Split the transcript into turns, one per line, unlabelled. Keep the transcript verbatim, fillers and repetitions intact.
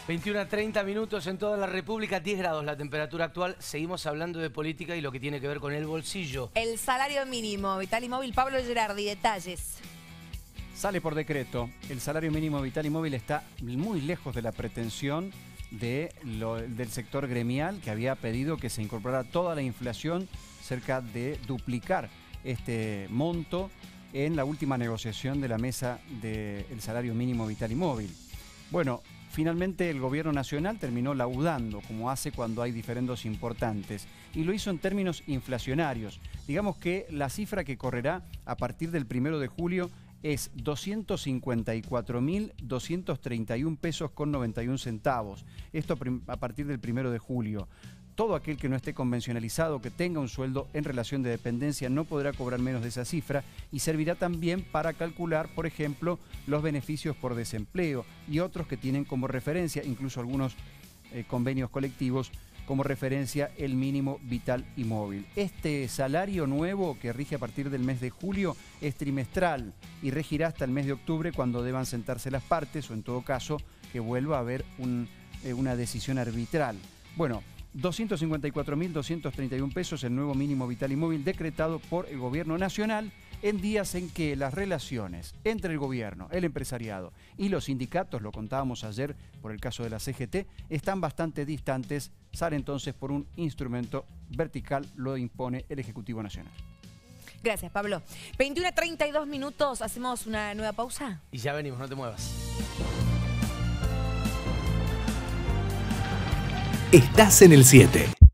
veintiuna a treinta minutos en toda la República, diez grados la temperatura actual. Seguimos hablando de política y lo que tiene que ver con el bolsillo.
El salario mínimo, Vital y Móvil, Pablo Gerardi, detalles.
Sale por decreto. El salario mínimo vital y móvil está muy lejos de la pretensión de lo, del sector gremial, que había pedido que se incorporara toda la inflación, cerca de duplicar este monto en la última negociación de la mesa del salario mínimo vital y móvil. Bueno, finalmente el gobierno nacional terminó laudando, como hace cuando hay diferendos importantes, y lo hizo en términos inflacionarios. Digamos que la cifra que correrá a partir del primero de julio es doscientos cincuenta y cuatro mil doscientos treinta y un pesos con noventa y un centavos. Esto a partir del primero de julio. Todo aquel que no esté convencionalizado, que tenga un sueldo en relación de dependencia, no podrá cobrar menos de esa cifra y servirá también para calcular, por ejemplo, los beneficios por desempleo y otros que tienen como referencia, incluso algunos eh, convenios colectivos, como referencia el mínimo vital y móvil. Este salario nuevo que rige a partir del mes de julio es trimestral y regirá hasta el mes de octubre, cuando deban sentarse las partes, o en todo caso que vuelva a haber un, eh, una decisión arbitral. Bueno, doscientos cincuenta y cuatro mil doscientos treinta y un pesos el nuevo mínimo vital y móvil decretado por el gobierno nacional en días en que las relaciones entre el gobierno, el empresariado y los sindicatos, lo contábamos ayer por el caso de la C G T, están bastante distantes. Sale entonces por un instrumento vertical, lo impone el Ejecutivo Nacional.
Gracias, Pablo. veintiuna a treinta y dos minutos, ¿hacemos una nueva pausa?
Y ya venimos, no te muevas.
Estás en el siete.